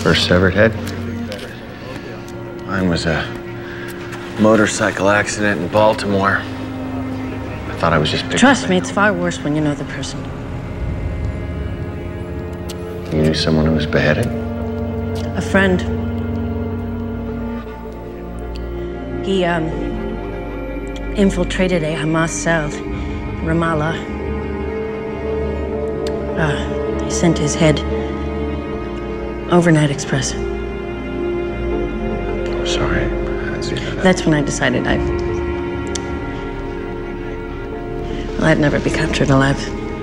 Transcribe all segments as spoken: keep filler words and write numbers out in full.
First severed head? Mine was a motorcycle accident in Baltimore. I thought I was just picking Trust me, it's far worse when you know the person. You knew someone who was beheaded? A friend. He, um, infiltrated a Hamas cell in Ramallah. Uh, he sent his head overnight express. I'm sorry. Ziva. That's when I decided I... Well, I'd never be captured alive.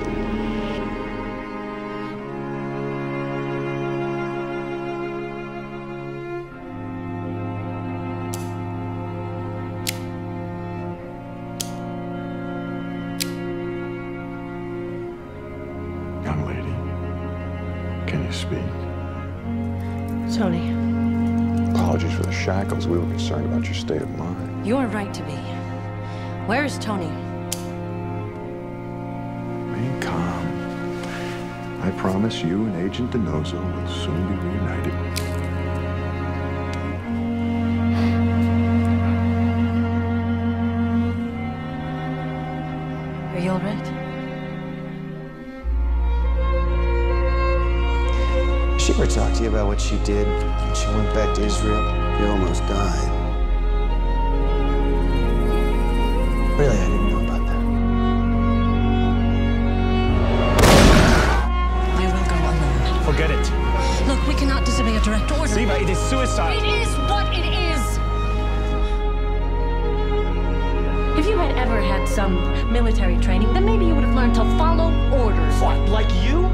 Young lady, can you speak? Tony. Apologies for the shackles. We were concerned about your state of mind. You're right to be. Where is Tony? Remain calm. I promise you and Agent Denozo will soon be reunited. Are you all right? She ever talked to you about what she did when she went back to Israel? She almost died. Really, I didn't know about that. I will go alone. Forget it. Look, we cannot disobey a direct order. Ziva, it is suicide. It is what it is! If you had ever had some military training, then maybe you would have learned to follow orders. What, like you?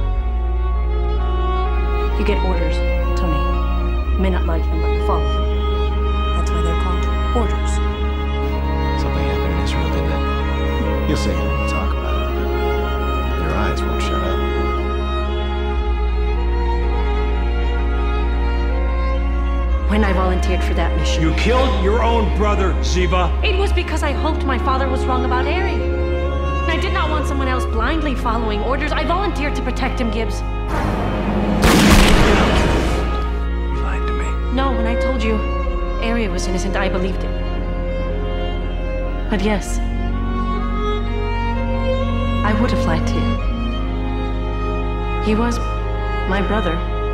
You get orders, Tony. You may not like them, but you follow them. That's why they're called orders. Something happened in Israel, didn't it? You'll say you don't want to talk about it, but your eyes won't shut up. When I volunteered for that mission, You killed your own brother, Ziva. it was because I hoped my father was wrong about Ari. And I did not want someone else blindly following orders. I volunteered to protect him, Gibbs. You lied to me. No, when I told you Ari was innocent, I believed it. But yes, I would have lied to you. He was my brother.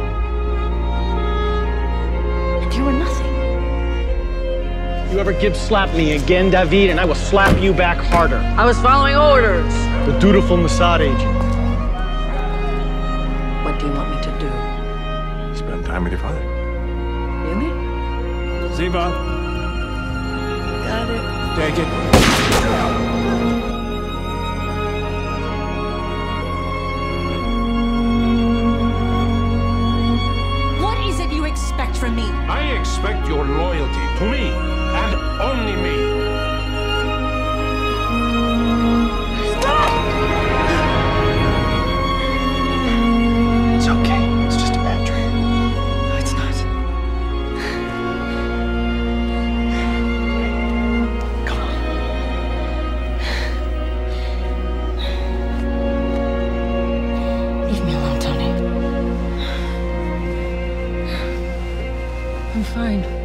And you were nothing. You ever Gibbs slap me again, David, and I will slap you back harder. I was following orders. The dutiful Mossad agent. What do you want me to do? Spend time with your father. Really? Ziva, Got it. take it. What is it you expect from me? I expect your loyalty to me, and only me. It's okay. It's just a bad dream. No, it's not. Come on. Leave me alone, Tony. I'm fine.